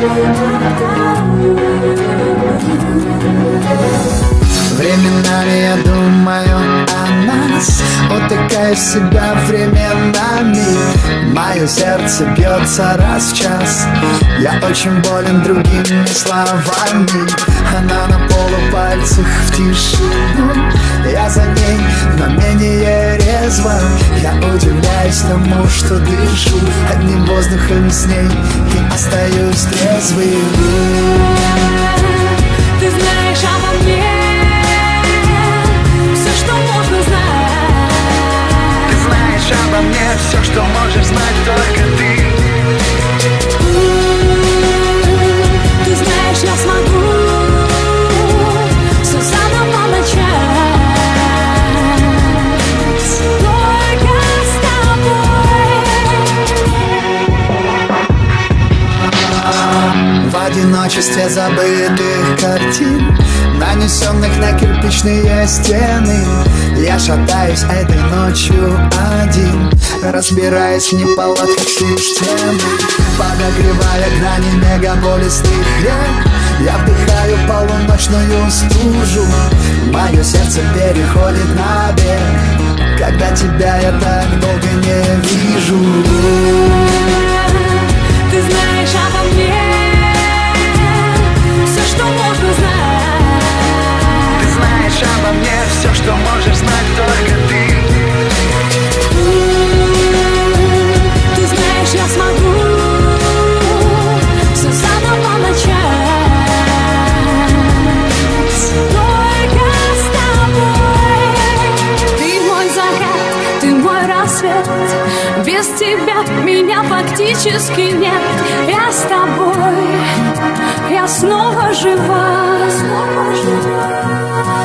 Временами я думаю о нас, утыкаю себя временами. Мое сердце бьется раз в час. Я очень болен другими словами. Она на полупальцах в тишину. Я за ней, но менее резво. Я удивляюсь тому, что дышу одним воздухом с ней и остаюсь трезвым. Ты знаешь обо мне все, что можно знать. Ты знаешь обо мне все, что можешь знать только ты. Ты знаешь, я смогу все заново начать. Только с тобой. В одиночестве забытых картин, нанесенных на кирпичные стены, я шатаюсь этой ночью один, разбираясь в неполадках системы, подогревая грани мегаполисных рек. Я вдыхаю полуночную стужу, мое сердце переходит на бег, когда тебя я так долго не вижу. Ты знаешь обо мне все, что можно знать. Ты знаешь обо мне все, что можешь знать только ты. Ты знаешь, я смогу все заново начать. Только с тобой. Ты мой закат, ты мой рассвет. Без тебя меня фактически нет. Я с тобой, я снова жива.